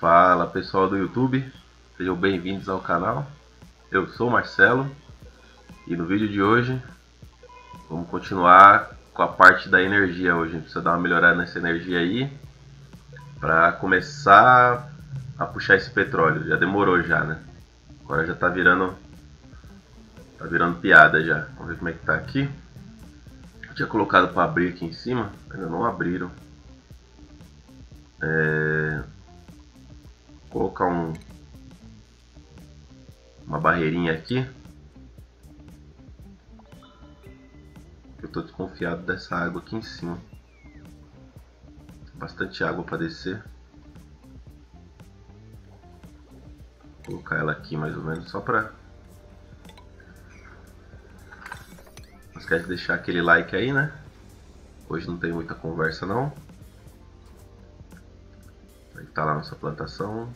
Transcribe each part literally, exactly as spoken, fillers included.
Fala pessoal do YouTube, sejam bem-vindos ao canal. Eu sou o Marcelo e no vídeo de hoje vamos continuar com a parte da energia. Hoje a gente precisa dar uma melhorada nessa energia aí para começar a puxar esse petróleo. Já demorou já, né? Agora já tá virando tá virando piada já. Vamos ver como é que tá aqui. Eu tinha colocado para abrir aqui em cima, ainda não abriram. É... Vou colocar um uma barreirinha aqui. Eu tô desconfiado dessa água aqui em cima. Bastante água para descer. Vou colocar ela aqui mais ou menos só para. Não esquece de deixar aquele like aí, né? Hoje não tem muita conversa não. Aí tá lá a nossa plantação.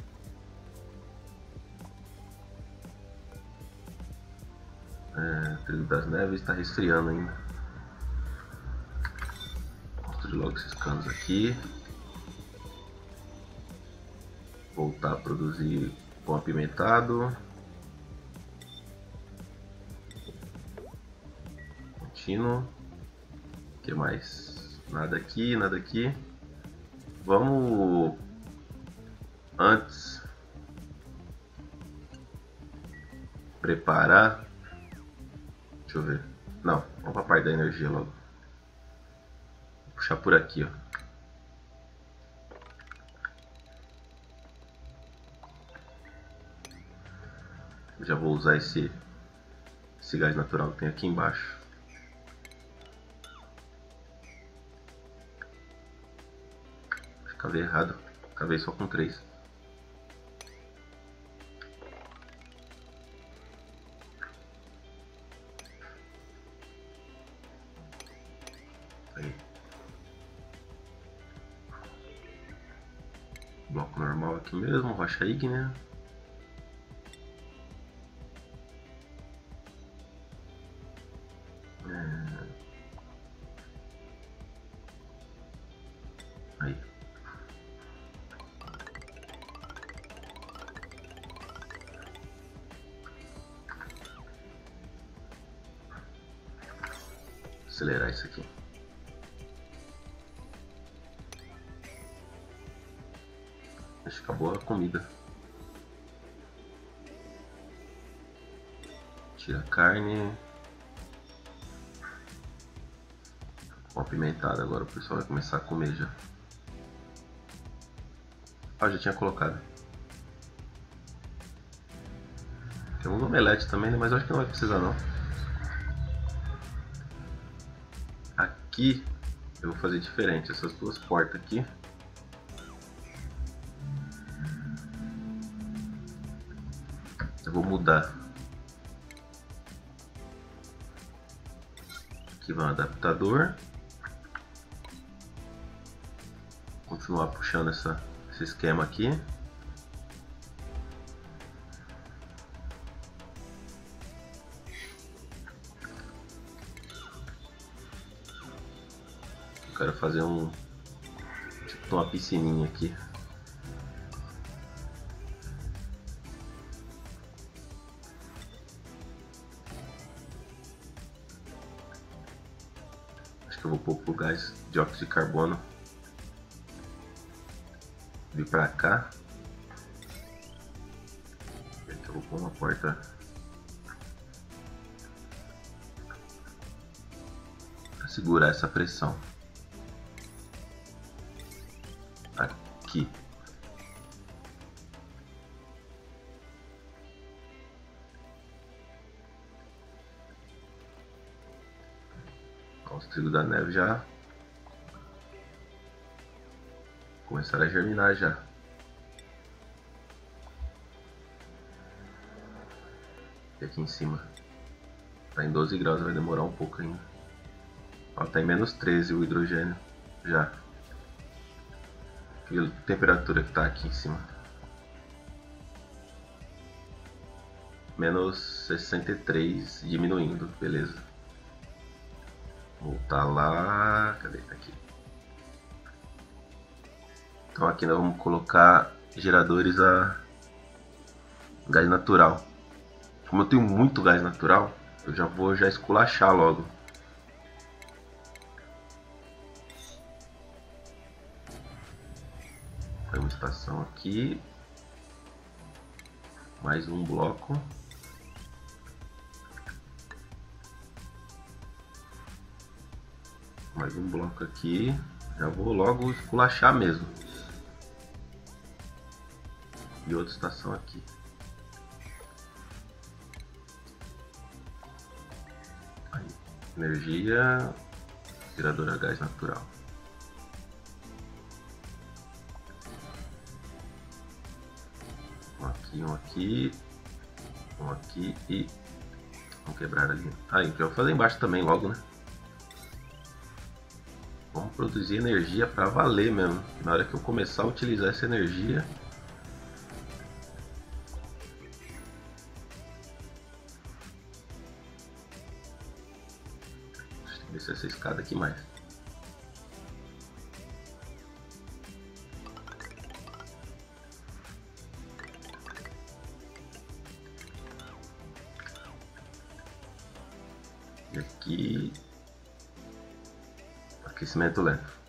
É, Trigo das Neves está resfriando ainda. Construir logo esses canos aqui. Voltar a produzir pão apimentado. Contínuo. O que mais? Nada aqui, nada aqui. Vamos antes preparar. Deixa eu ver. Não, vamos para a parte da energia logo. Vou puxar por aqui, ó. Já vou usar esse, esse gás natural que tem aqui embaixo. Cavei errado. Cavei só com três. Aí. Bloco normal aqui mesmo, rocha ígnea. É... Aí. Acelerar isso aqui. Acho que acabou a comida. Tira a carne. Com apimentado agora o pessoal vai começar a comer já. Ah, já tinha colocado. Tem um omelete também, né? Mas eu acho que não vai precisar não. Aqui eu vou fazer diferente, essas duas portas aqui. Eu vou mudar. Aqui vai um adaptador. Continuar puxando essa, esse esquema aqui. Quero fazer um tipo uma piscininha aqui. Acho que eu vou pôr o gás de óxido de carbono. Vir pra cá. Aqui eu vou pôr uma porta para segurar essa pressão. Aqui. Os trigos da neve já começaram a germinar já. E aqui em cima tá em doze graus, vai demorar um pouco ainda. Ó, tá em menos treze o hidrogênio já. Que temperatura que tá aqui em cima? Menos sessenta e três, diminuindo, beleza. Voltar lá, cadê? Tá aqui. Então aqui nós vamos colocar geradores a gás natural. Como eu tenho muito gás natural, eu já vou já esculachar logo. Tem uma estação aqui. Mais um bloco. Mais um bloco aqui. Já vou logo esculachar mesmo. E outra estação aqui. Aí, energia, gerador a gás natural. Um aqui, um aqui, um aqui e vamos quebrar ali. Aí, já vou fazer embaixo também logo, né? Vamos produzir energia para valer mesmo. Na hora que eu começar a utilizar essa energia, deixa eu descer essa escada aqui mais. E aqui, aquecimento lento.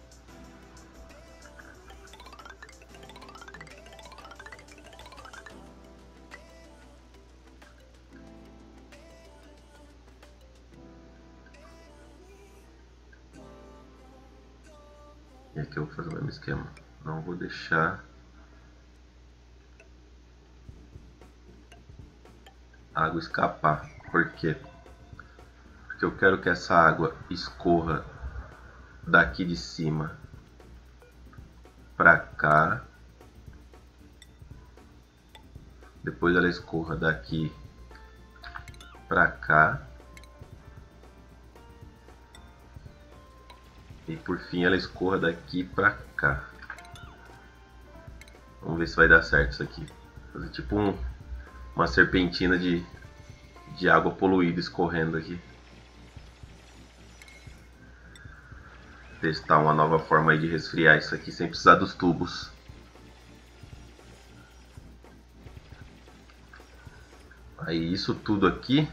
E aqui eu vou fazer o mesmo esquema. Não vou deixar a água escapar. Por quê? Porque eu quero que essa água escorra daqui de cima para cá. Depois ela escorra daqui para cá. E por fim ela escorra daqui para cá. Vamos ver se vai dar certo isso aqui. Fazer tipo um, uma serpentina de, de água poluída escorrendo aqui. Testar uma nova forma aí de resfriar isso aqui sem precisar dos tubos. Aí isso tudo aqui.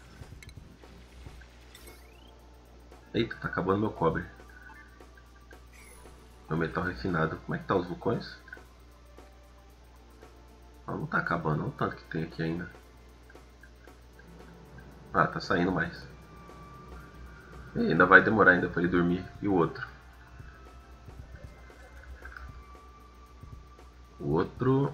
Eita, tá acabando meu cobre. Meu metal refinado. Como é que tá os vulcões? Ah, não tá acabando, olha o tanto que tem aqui ainda. Ah, tá saindo mais. E ainda vai demorar ainda para ele dormir. E o outro? O outro...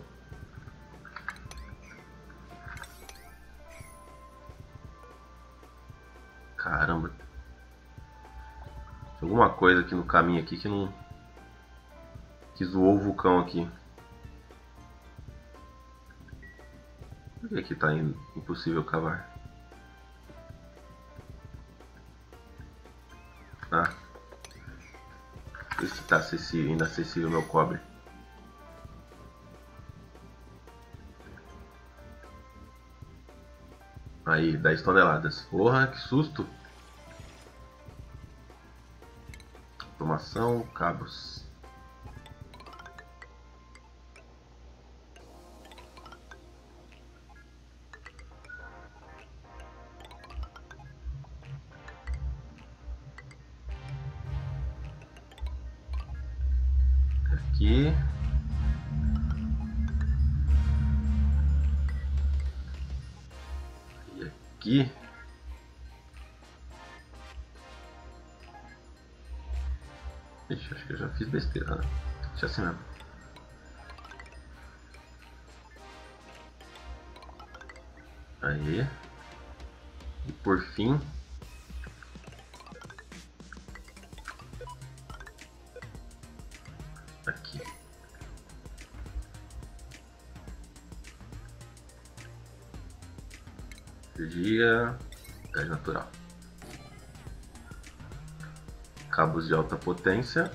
Caramba. Tem alguma coisa aqui no caminho aqui que não... que zoou o vulcão aqui. Por que aqui tá impossível cavar? Ah. Por isso que tá acessível, inacessível meu cobre. Aí, dez toneladas. Porra, que susto! Automação, cabos. Aqui. E aqui. Ixi, acho que eu já fiz besteira, né? Deixa assim mesmo. Aí. E por fim. Aqui. Energia. Gás natural. Cabos de alta potência.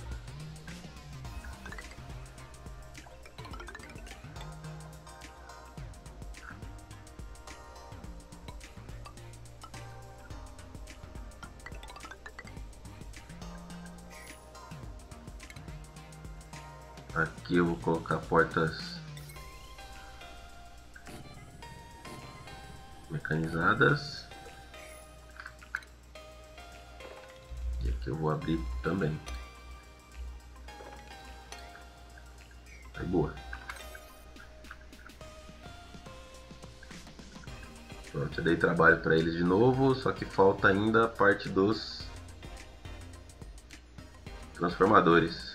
Aqui eu vou colocar portas mecanizadas. E aqui eu vou abrir também. Aí, boa. Pronto, eu dei trabalho para eles de novo, só que falta ainda a parte dos transformadores.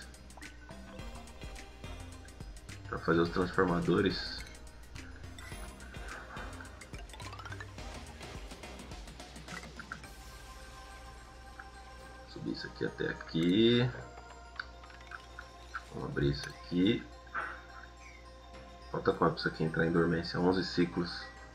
Para fazer os transformadores, subir isso aqui até aqui. Vamos abrir isso aqui. Falta quanto para isso aqui entrar em dormência? onze ciclos.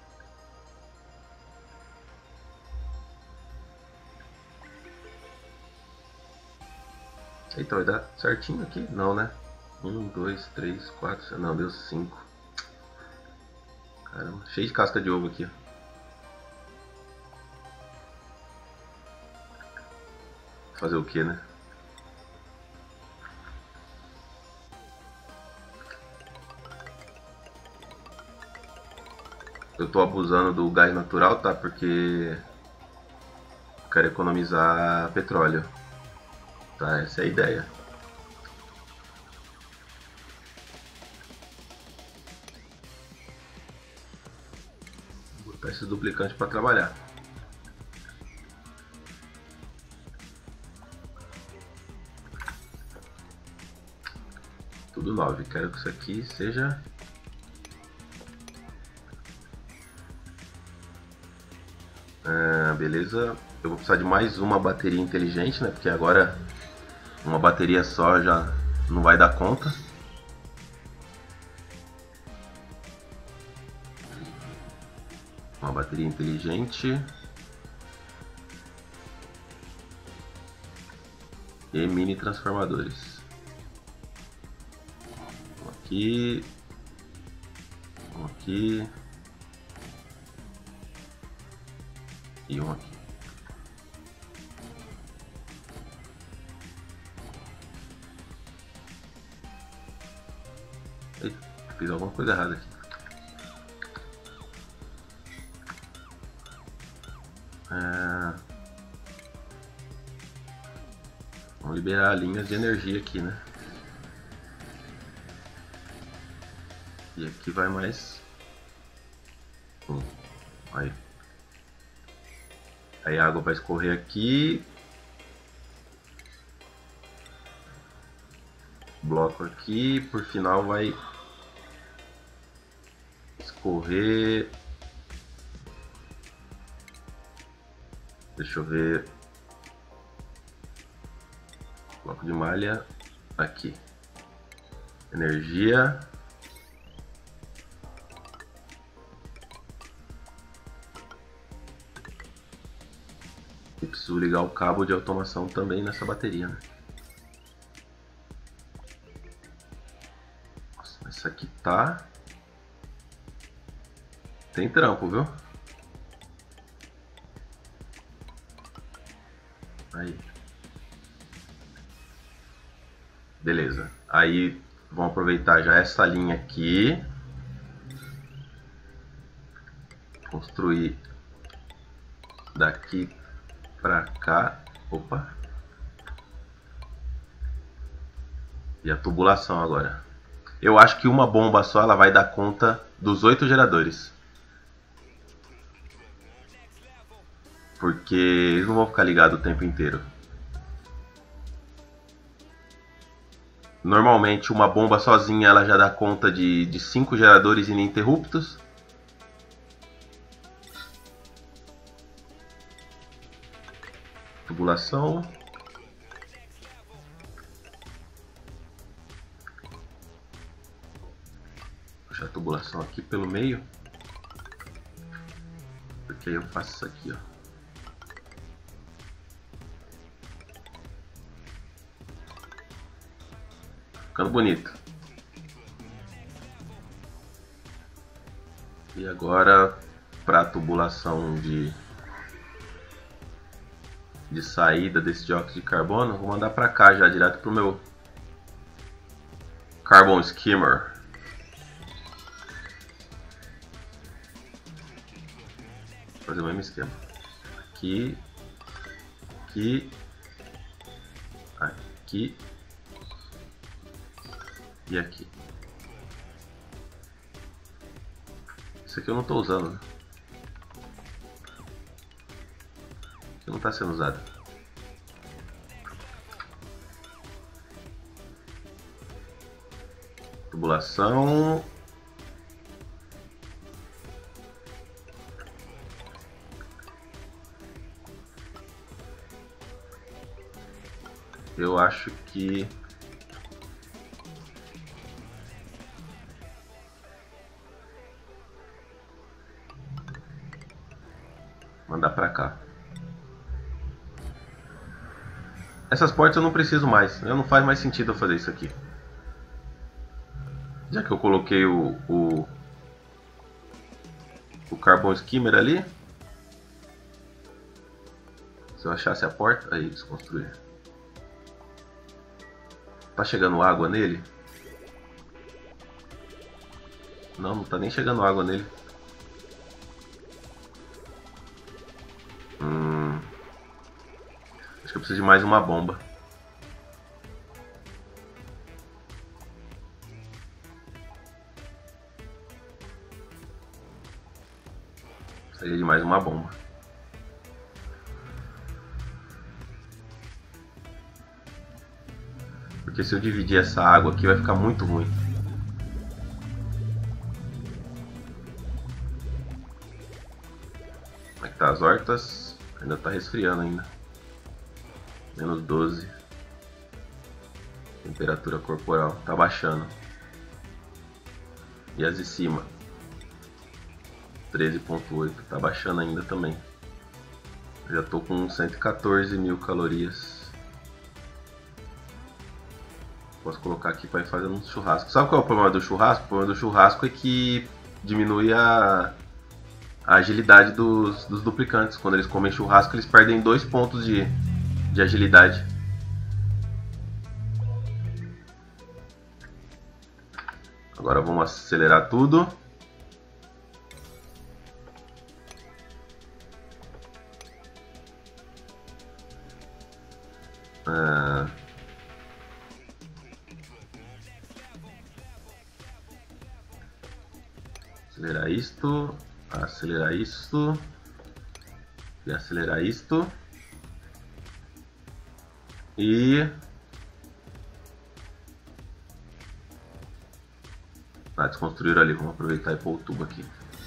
Então vai dar certinho aqui? Não, né? um, dois, três, quatro, não, deu cinco. Caramba, cheio de casca de ovo aqui. Fazer o que, né? Eu tô abusando do gás natural, tá? Porque quero economizar petróleo. Tá, essa é a ideia. Vou botar esse duplicante para trabalhar. Tudo nove. Quero que isso aqui seja... Ah, beleza. Eu vou precisar de mais uma bateria inteligente, né? Porque agora uma bateria só já não vai dar conta. Uma bateria inteligente. E mini transformadores. Um aqui. Um aqui. E um aqui. Eita, fiz alguma coisa errada aqui. É... Vamos liberar linhas de energia aqui, né? E aqui vai mais um. Aí. Aí a água vai escorrer aqui. Bloco aqui, por final vai escorrer. Deixa eu ver. Bloco de malha aqui. Energia. E preciso ligar o cabo de automação também nessa bateria, né? Nossa, essa aqui tá... Tem trampo, viu? Aí. Beleza. Aí vamos aproveitar já essa linha aqui. Construir daqui pra cá. Opa. E a tubulação agora. Eu acho que uma bomba só ela vai dar conta dos oito geradores. Porque eles não vão ficar ligados o tempo inteiro. Normalmente uma bomba sozinha ela já dá conta de, de cinco geradores ininterruptos. Tubulação. Puxar a tubulação aqui pelo meio. Porque aí eu faço isso aqui, ó. Ficando bonito. E agora para a tubulação de de saída desse dióxido de carbono, vou mandar para cá já direto pro meu Carbon Skimmer. Vou fazer o mesmo esquema. Aqui, aqui, aqui e aqui. Isso aqui eu não estou usando, né? Isso aqui não está sendo usado. Tubulação. Eu acho que mandar pra cá. Essas portas eu não preciso mais. Não faz mais sentido eu fazer isso aqui. Já que eu coloquei o, o, o Carbon Skimmer ali. Se eu achasse a porta, aí desconstruir. Tá chegando água nele? Não, não tá nem chegando água nele. Hum, acho que eu preciso de mais uma bomba. Precisaria de mais uma bomba. Porque se eu dividir essa água aqui vai ficar muito ruim. Como é que tá as hortas? Ainda tá resfriando ainda. Menos doze. Temperatura corporal. Tá baixando. E as de cima? treze ponto oito. Tá baixando ainda também. Já tô com cento e quatorze mil calorias. Posso colocar aqui para ir fazendo um churrasco. Sabe qual é o problema do churrasco? O problema do churrasco é que diminui a, a agilidade dos, dos duplicantes. Quando eles comem churrasco, eles perdem dois pontos de, de agilidade. Agora vamos acelerar tudo. Ah, acelerar isto, acelerar isto e acelerar isto e ah, desconstruir ali. Vamos aproveitar e pôr o tubo aqui.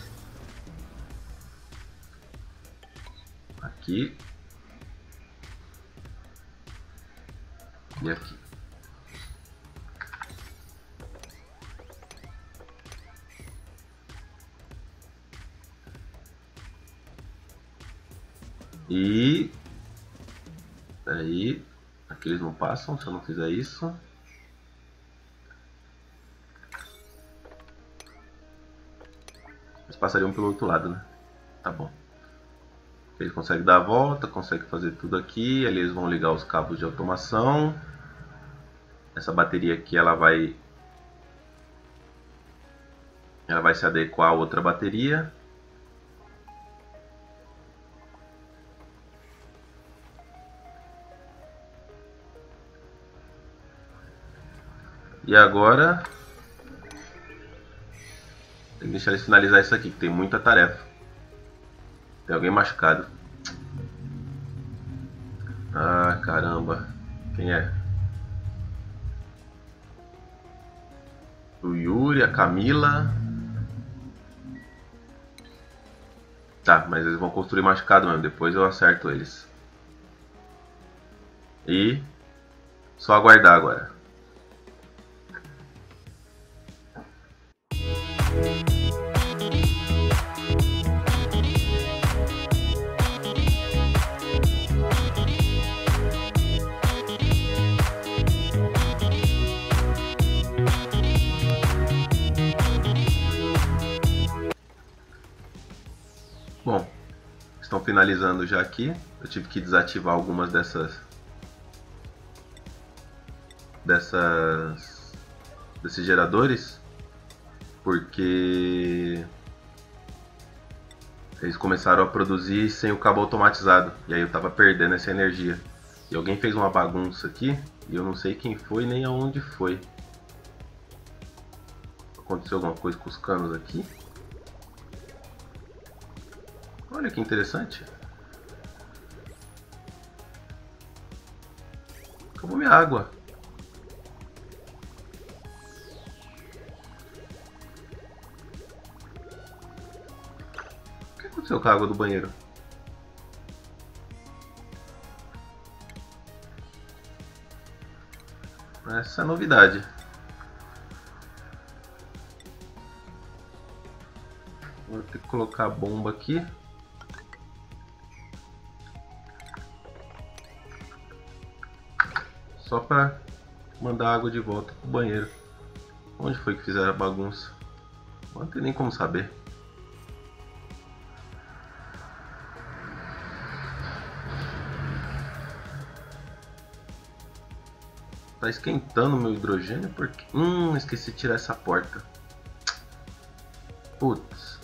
Aqui e aqui. E aí, aqui eles não passam se eu não fizer isso. Eles passariam pelo outro lado, né? Tá bom. Eles conseguem dar a volta, conseguem fazer tudo aqui. Ali eles vão ligar os cabos de automação. Essa bateria aqui ela vai ela vai se adequar a outra bateria. E agora tem que deixar eles finalizar isso aqui, que tem muita tarefa. Tem alguém machucado. Ah, caramba. Quem é? O Yuri, a Camila. Tá, mas eles vão construir machucado mesmo. Depois eu acerto eles. E só aguardar agora. Bom, estão finalizando já aqui. Eu tive que desativar algumas dessas dessas desses geradores, porque eles começaram a produzir sem o cabo automatizado, e aí eu tava perdendo essa energia. E alguém fez uma bagunça aqui, e eu não sei quem foi nem aonde foi. Aconteceu alguma coisa com os canos aqui? Olha que interessante. Acabou minha água. O que aconteceu com a água do banheiro? Essa é a novidade. Vou ter que colocar a bomba aqui. Só para mandar água de volta pro banheiro. Onde foi que fizeram a bagunça? Não tem nem como saber. Tá esquentando meu hidrogênio porque... Hum, esqueci de tirar essa porta. Putz.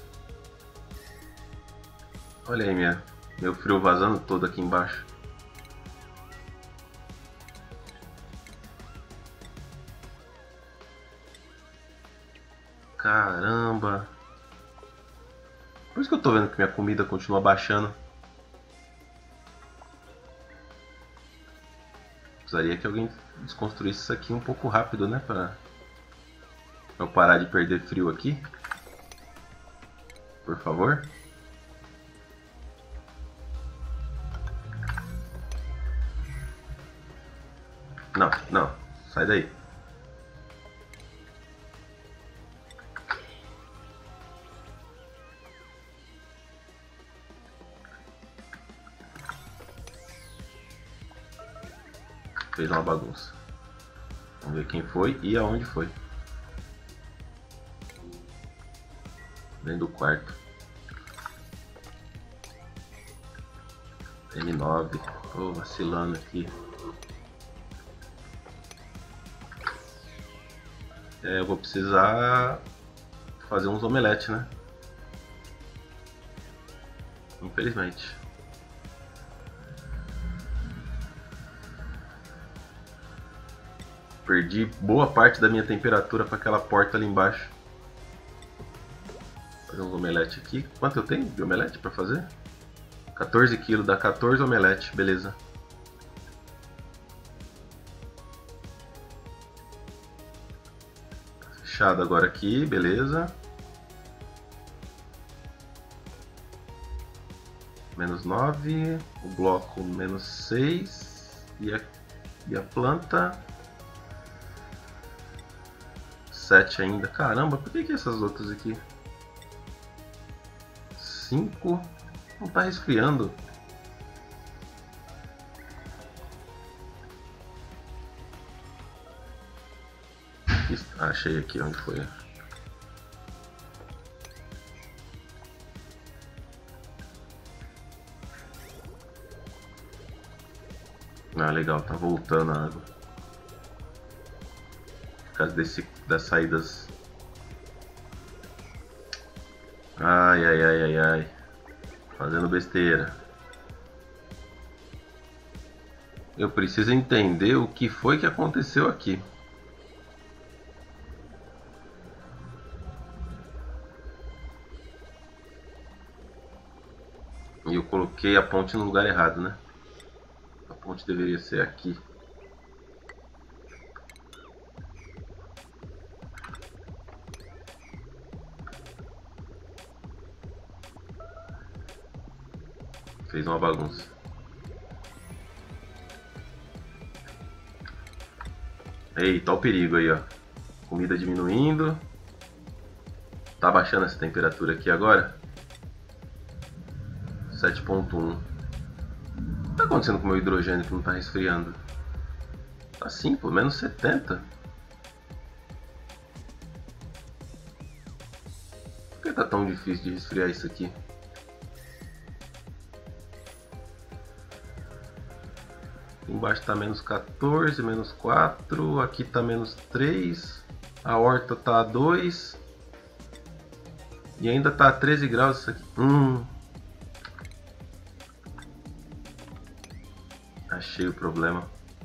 Olha aí minha, meu frio vazando todo aqui embaixo. Caramba. Por isso que eu tô vendo que minha comida continua baixando. Precisaria que alguém desconstruísse isso aqui um pouco rápido, né? Pra eu parar de perder frio aqui. Por favor. Não, não. Sai daí. Fez uma bagunça. Vamos ver quem foi e aonde foi. Dentro do quarto. M nove. Tô vacilando aqui. É, eu vou precisar fazer uns omeletes, né? Infelizmente. Perdi boa parte da minha temperatura para aquela porta ali embaixo. Vou fazer um omelete aqui. Quanto eu tenho de omelete para fazer? quatorze quilos, dá quatorze omelete, beleza. Fechado agora aqui, beleza. Menos nove, o bloco menos seis e a, e a planta sete ainda. Caramba, por que que essas outras aqui? cinco. Não tá resfriando. Achei aqui onde foi. Ah, legal, tá voltando a água. Por causa desse, das saídas. Ai, ai, ai, ai, ai. Fazendo besteira. Eu preciso entender o que foi que aconteceu aqui. E eu coloquei a ponte no lugar errado, né? A ponte deveria ser aqui. Fez uma bagunça. Eita, olha o perigo aí, ó. Comida diminuindo. Tá baixando essa temperatura aqui agora. sete ponto um. O que tá acontecendo com o meu hidrogênio que não tá resfriando? Tá sim, pô, menos setenta. Por que tá tão difícil de resfriar isso aqui? Embaixo tá menos quatorze, menos quatro, aqui tá menos três. A horta tá a dois. E ainda tá a treze graus isso aqui. Hum. Achei o problema.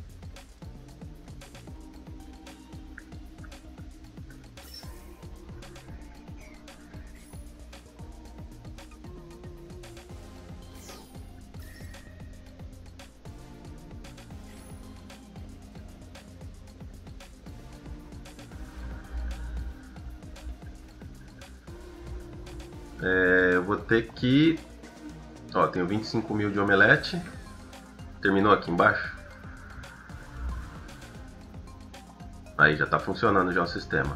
É, eu vou ter que... Ó, tenho vinte e cinco mil de omelete. Terminou aqui embaixo? Aí, já tá funcionando já o sistema.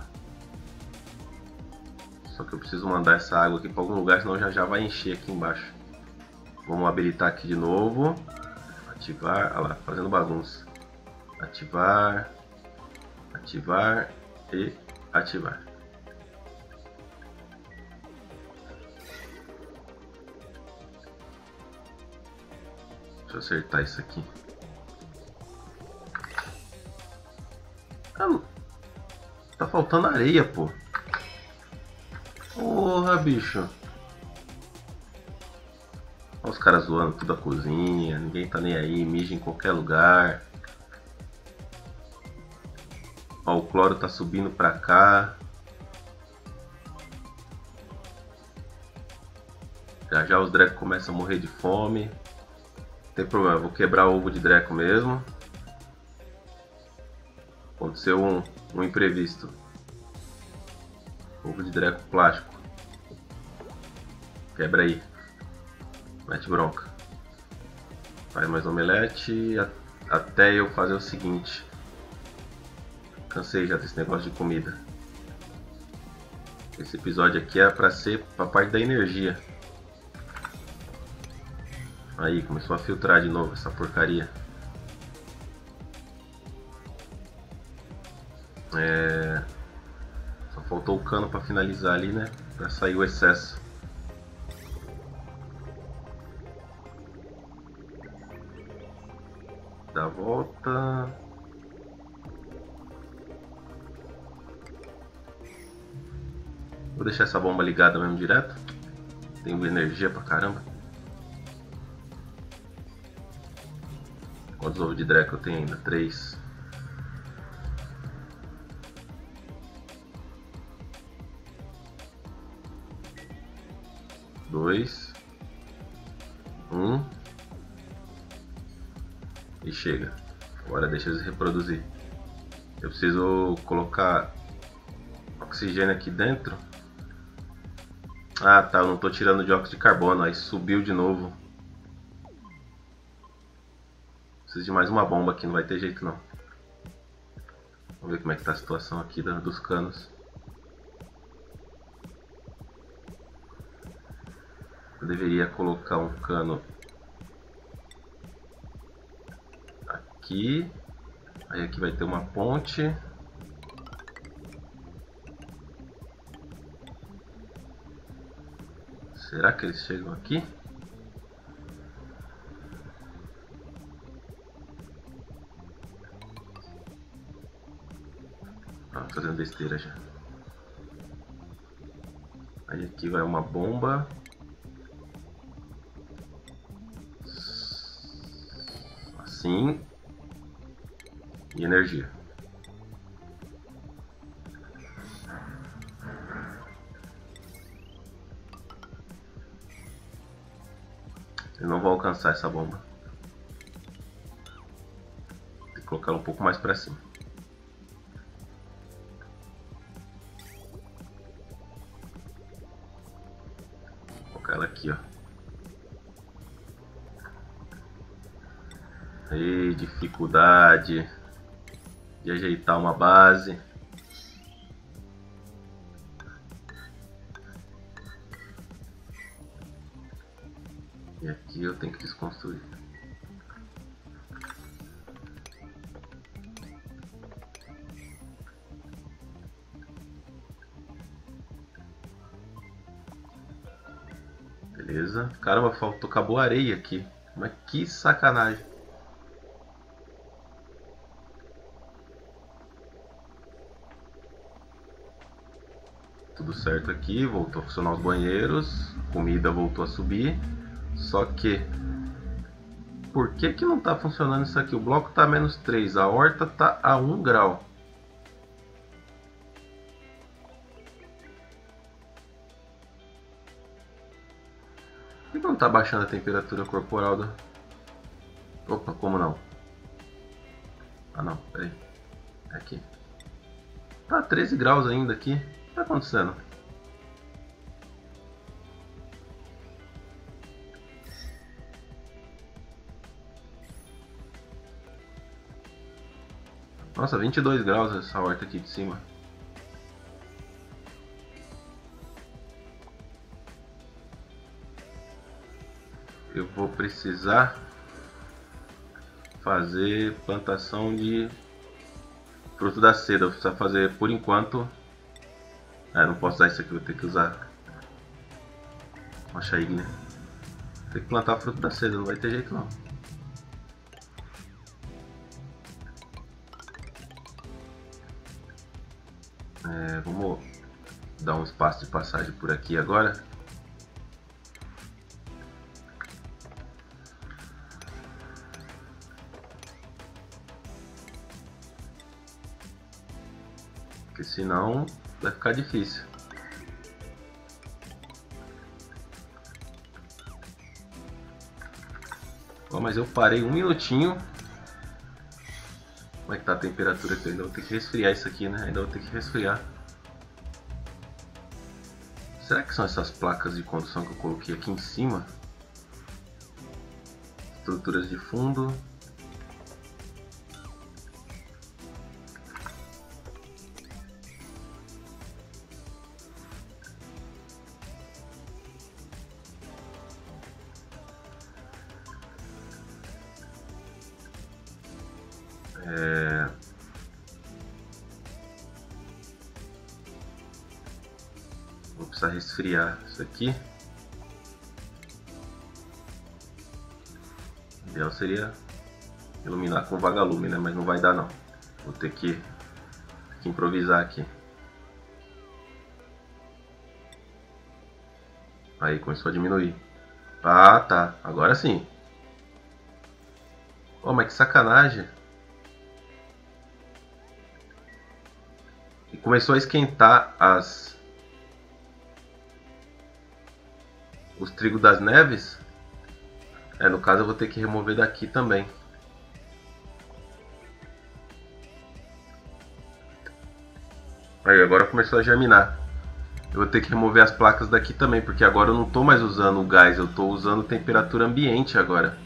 Só que eu preciso mandar essa água aqui para algum lugar, senão já já vai encher aqui embaixo. Vamos habilitar aqui de novo. Ativar, olha lá, fazendo bagunça. Ativar, ativar e ativar. Deixa eu acertar isso aqui. Ah, tá faltando areia, pô. Porra, bicho. Olha os caras zoando tudo a cozinha. Ninguém tá nem aí, mija em qualquer lugar. Ó, o cloro tá subindo pra cá. Já já os drecos começam a morrer de fome. Não tem problema, vou quebrar o ovo de dreco mesmo. Aconteceu um, um imprevisto. Ovo de dreco plástico. Quebra aí. Mete bronca. Faz mais omelete a, até eu fazer o seguinte. Cansei já desse negócio de comida. Esse episódio aqui é pra ser pra parte da energia. Aí, começou a filtrar de novo essa porcaria. É... Só faltou o cano pra finalizar ali, né? Pra sair o excesso. Dá a volta. Vou deixar essa bomba ligada mesmo direto. Tem energia pra caramba. Quantos ovos de dreco eu tenho ainda? Três. Dois. Um. E chega. Agora deixa eles reproduzir. Eu preciso colocar oxigênio aqui dentro. Ah tá, eu não estou tirando dióxido de carbono. Aí subiu de novo. Preciso de mais uma bomba aqui, não vai ter jeito não. Vamos ver como é que tá a situação aqui dos canos. Eu deveria colocar um cano aqui. Aí aqui vai ter uma ponte. Será que eles chegam aqui? Ah, tô fazendo besteira já. Aí aqui vai uma bomba. Assim. E energia. Eu não vou alcançar essa bomba. Tem que colocar ela um pouco mais para cima. Vou colocar ela aqui, ó. Aí, dificuldade de ajeitar uma base. E aqui eu tenho que desconstruir. Beleza. Caramba, faltou, acabou a areia aqui. Mas que sacanagem. tudo certo aqui, voltou a funcionar os banheiros, comida voltou a subir. Só que, por que que não está funcionando isso aqui? O bloco está a menos três, a horta está a um grau. Por que que não está baixando a temperatura corporal do... Opa, como não? Ah não, peraí. Aqui. Tá treze graus ainda aqui. O que tá acontecendo? Nossa, vinte e dois graus essa horta aqui de cima. Eu vou precisar fazer plantação de fruto da seda. Eu vou precisar fazer por enquanto. Ah, não posso usar isso aqui, vou ter que usar rocha ígnea. Tem que plantar fruto da seda, não vai ter jeito não. É, vamos dar um espaço de passagem por aqui agora. Porque senão vai ficar difícil. Bom, mas eu parei um minutinho. Como é que tá a temperatura aqui? Eu ainda vou ter que resfriar isso aqui, né? Ainda vou ter que resfriar. Será que são essas placas de condução que eu coloquei aqui em cima? Estruturas de fundo. É... Vou precisar resfriar isso aqui. O ideal seria iluminar com vagalume, né? Mas não vai dar não. Vou ter que, ter que improvisar aqui. Aí começou a diminuir. Ah, tá. Agora sim. Oh, mas que sacanagem. E começou a esquentar as... os trigos das neves. É, no caso eu vou ter que remover daqui também. Aí, agora começou a germinar. Eu vou ter que remover as placas daqui também, porque agora eu não estou mais usando o gás, eu estou usando temperatura ambiente agora.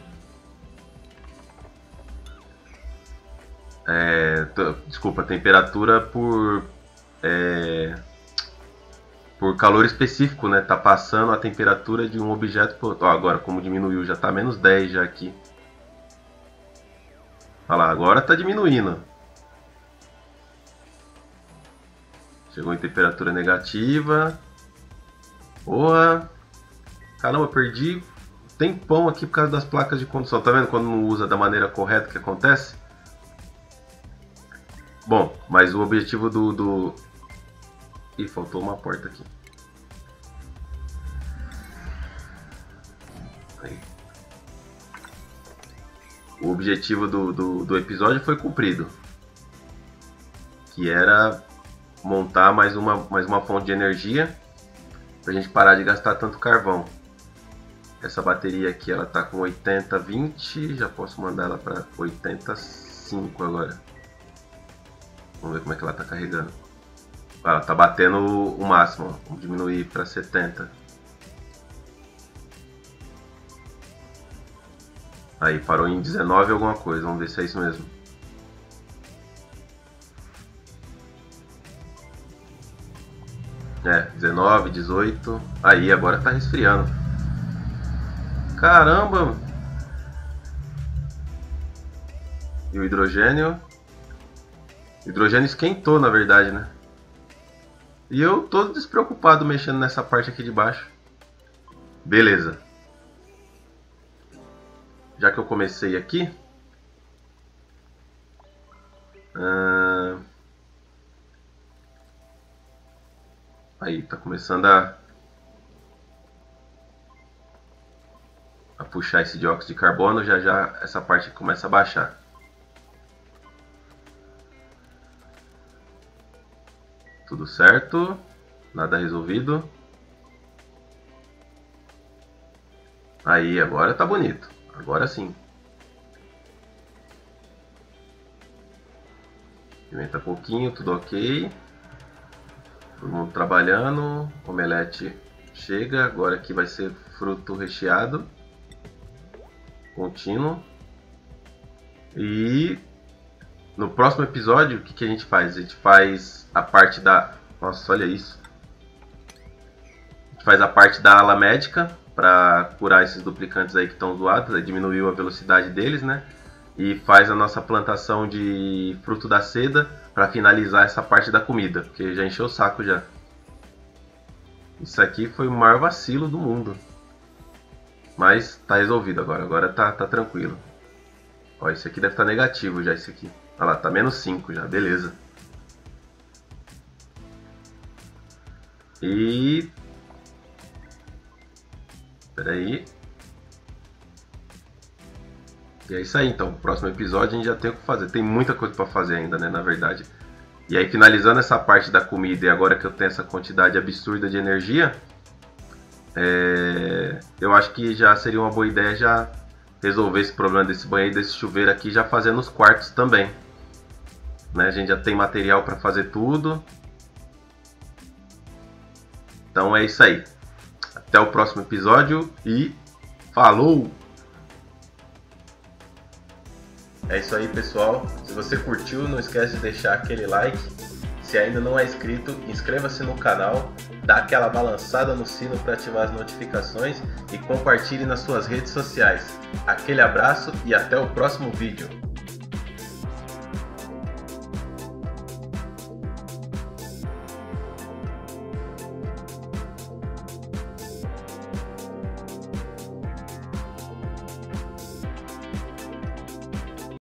É, desculpa, temperatura por é, por calor específico, né? Tá passando a temperatura de um objeto por outro. Ó, agora como diminuiu, já tá menos dez já aqui. Olha lá, agora tá diminuindo. Chegou em temperatura negativa. Porra! Caramba, perdi tempão aqui por causa das placas de condução. Tá vendo quando não usa da maneira correta que acontece? Bom, mas o objetivo do... do... Ih, faltou uma porta aqui. Aí. O objetivo do, do, do episódio foi cumprido. Que era montar mais uma, mais uma fonte de energia pra gente parar de gastar tanto carvão. Essa bateria aqui ela tá com oitenta, vinte, já posso mandar ela para oitenta e cinco agora. Vamos ver como é que ela tá carregando. Ela tá batendo o máximo, ó. Vamos diminuir para setenta. Aí parou em dezenove alguma coisa, vamos ver se é isso mesmo. É, dezenove, dezoito. Aí, agora tá resfriando. Caramba! E o hidrogênio? O hidrogênio esquentou, na verdade, né? E eu todo despreocupado mexendo nessa parte aqui de baixo. Beleza. Já que eu comecei aqui... Uh... Aí, tá começando a, a puxar esse dióxido de carbono, já já essa parte começa a baixar. Tudo certo, nada resolvido. Aí, agora tá bonito, agora sim. Pimenta pouquinho, tudo ok. Todo mundo trabalhando, omelete chega, agora aqui vai ser fruto recheado contínuo. E no próximo episódio, o que, que a gente faz? A gente faz a parte da... Nossa, olha isso. A gente faz a parte da ala médica para curar esses duplicantes aí que estão zoados, aí diminuiu a velocidade deles, né? E faz a nossa plantação de fruto da seda para finalizar essa parte da comida, porque já encheu o saco já. Isso aqui foi o maior vacilo do mundo. Mas tá resolvido agora, agora tá, tá tranquilo. Ó, esse aqui deve estar negativo já, esse aqui. Olha lá, tá menos cinco já, beleza. E... Espera aí. E é isso aí, então. No próximo episódio a gente já tem o que fazer. Tem muita coisa para fazer ainda, né, na verdade. E aí, finalizando essa parte da comida, e agora que eu tenho essa quantidade absurda de energia, é... eu acho que já seria uma boa ideia já resolver esse problema desse banheiro, desse chuveiro aqui, já fazendo os quartos também. Né? A gente já tem material para fazer tudo. Então é isso aí. Até o próximo episódio e falou! É isso aí, pessoal. Se você curtiu, não esquece de deixar aquele like. Se ainda não é inscrito, inscreva-se no canal, dá aquela balançada no sino para ativar as notificações e compartilhe nas suas redes sociais. Aquele abraço e até o próximo vídeo.